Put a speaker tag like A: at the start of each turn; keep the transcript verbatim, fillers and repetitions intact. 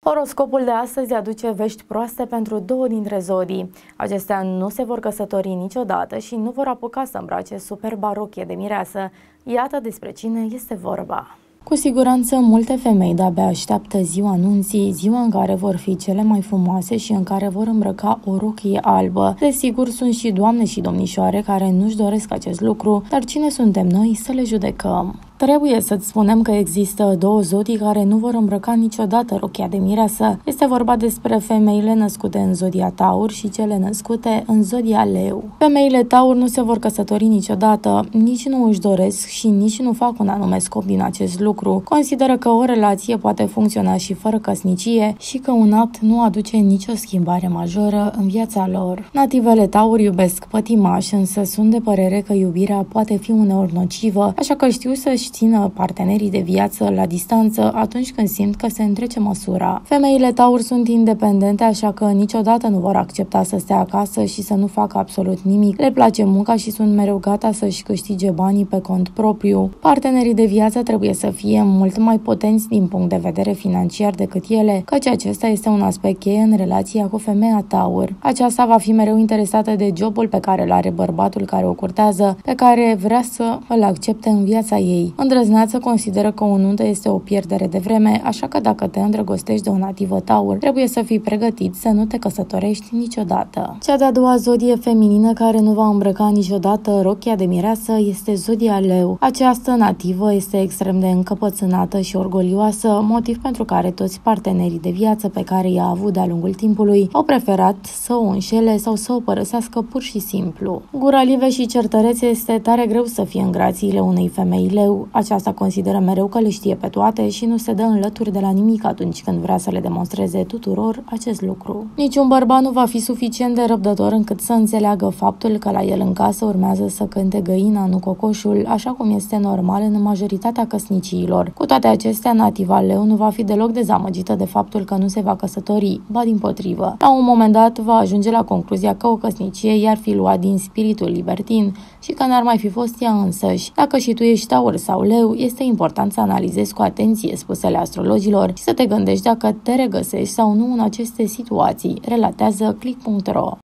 A: Horoscopul de astăzi aduce vești proaste pentru două dintre zodii. Acestea nu se vor căsători niciodată și nu vor apuca să îmbrace superba rochie de mireasă. Iată despre cine este vorba. Cu siguranță, multe femei de-abia așteaptă ziua anunții, ziua în care vor fi cele mai frumoase și în care vor îmbrăca o rochie albă. Desigur, sunt și doamne și domnișoare care nu-și doresc acest lucru, dar cine suntem noi să le judecăm? Trebuie să-ți spunem că există două zodii care nu vor îmbrăca niciodată rochia de mireasă. Este vorba despre femeile născute în zodia Taur și cele născute în zodia Leu. Femeile Taur nu se vor căsători niciodată, nici nu își doresc și nici nu fac un anume scop din acest lucru. Consideră că o relație poate funcționa și fără căsnicie și că un act nu aduce nicio schimbare majoră în viața lor. Nativele Taur iubesc pătimași, însă sunt de părere că iubirea poate fi uneori nocivă, așa că știu să-și țină partenerii de viață la distanță atunci când simt că se întrece măsura. Femeile Taur sunt independente, așa că niciodată nu vor accepta să stea acasă și să nu facă absolut nimic. Le place munca și sunt mereu gata să-și câștige banii pe cont propriu. Partenerii de viață trebuie să fie mult mai potenți din punct de vedere financiar decât ele, căci acesta este un aspect cheie în relația cu femeia Taur. Aceasta va fi mereu interesată de jobul pe care îl are bărbatul care o curtează, pe care vrea să îl accepte în viața ei. Îndrăzneață consideră că o nuntă este o pierdere de vreme, așa că dacă te îndrăgostești de o nativă Taur, trebuie să fii pregătit să nu te căsătorești niciodată. Cea de-a doua zodie feminină care nu va îmbrăca niciodată rochia de mireasă este zodia Leu. Această nativă este extrem de încăpățânată și orgolioasă, motiv pentru care toți partenerii de viață pe care i-a avut de-a lungul timpului au preferat să o înșele sau să o părăsească pur și simplu. Gura live și certărețe este tare greu să fie în grațiile unei femei Leu. Aceasta consideră mereu că le știe pe toate și nu se dă înlături de la nimic atunci când vrea să le demonstreze tuturor acest lucru. Niciun bărbat nu va fi suficient de răbdător încât să înțeleagă faptul că la el în casă urmează să cânte găina, nu cocoșul, așa cum este normal în majoritatea căsniciilor. Cu toate acestea, nativa Leu nu va fi deloc dezamăgită de faptul că nu se va căsători, ba dimpotrivă. La un moment dat va ajunge la concluzia că o căsnicie i-ar fi luat din spiritul libertin și că n-ar mai fi fost ea însăși. Dacă și tu ești Taur sau Leu, este important să analizezi cu atenție spusele astrologilor și să te gândești dacă te regăsești sau nu în aceste situații, relatează click punct ro.